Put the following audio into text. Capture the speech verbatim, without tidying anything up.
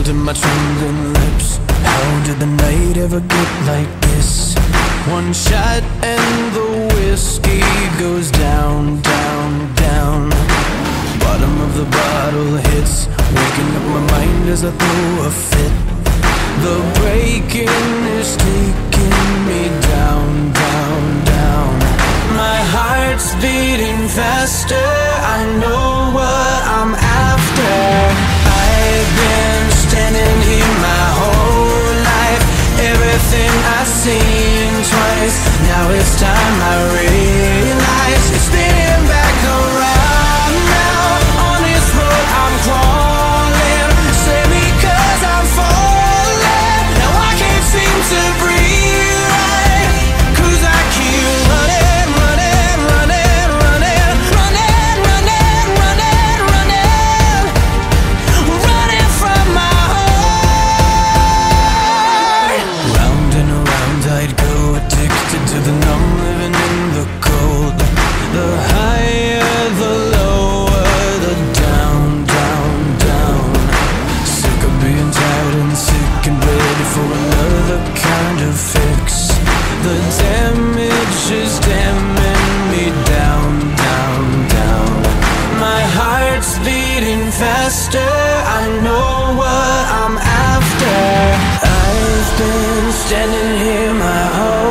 to my trembling lips. How did the night ever get like this? One shot and the whiskey goes down, down, down. Bottom of the bottle hits, waking up my mind as I throw a fit. The breaking is taking me down, down, down. My heart's beating faster, I know what I'm after. I've been standing here my whole life, everything I've seen twice. Now it's time I realize it's spinning back around now. On this road I'm crawling, save me cause I'm falling. Now I can't seem to breathe right, cause I keep running, running, running, running, running, running, running, running, running from my heart. Round and around I'd go, addicted to the numb, living in the cold. The higher, the lower, the down, down, down. Sick of being tired and sick and ready for another kind of fix. The damage is damning me down, down, down. My heart's beating faster, I know what I'm after. I've been standing here my whole